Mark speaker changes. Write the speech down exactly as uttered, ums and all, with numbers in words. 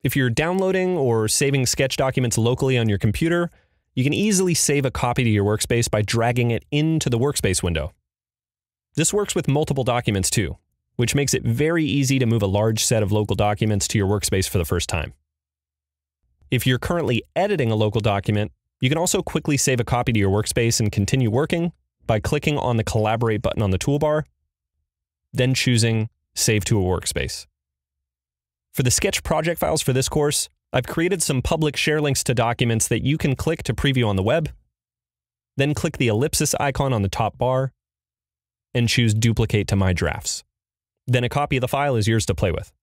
Speaker 1: If you're downloading or saving sketch documents locally on your computer, you can easily save a copy to your workspace by dragging it into the Workspace window. This works with multiple documents too, which makes it very easy to move a large set of local documents to your workspace for the first time. If you're currently editing a local document, you can also quickly save a copy to your workspace and continue working by clicking on the Collaborate button on the toolbar, then choosing Save to a Workspace. For the sketch project files for this course, I've created some public share links to documents that you can click to preview on the web, then click the ellipsis icon on the top bar, and choose Duplicate to My Drafts. Then a copy of the file is yours to play with.